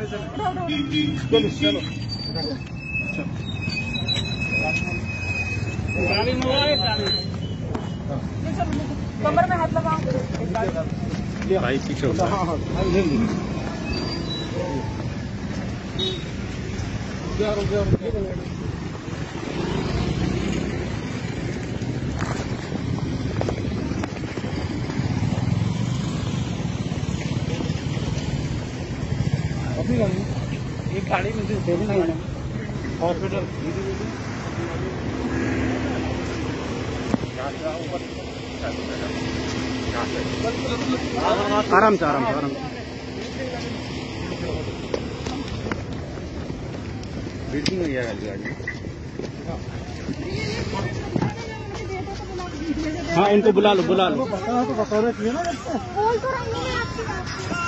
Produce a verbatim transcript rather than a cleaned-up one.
चलो चलो कमर में हाथ लगाओ भाई पीछे होता है। अपनी गाड़ी एक गाड़ी में हॉस्पिटल आराम से आराम से आराम से बीटिंग हो जाएगा गाड़ी। हाँ इनको बुला लो बुला लो।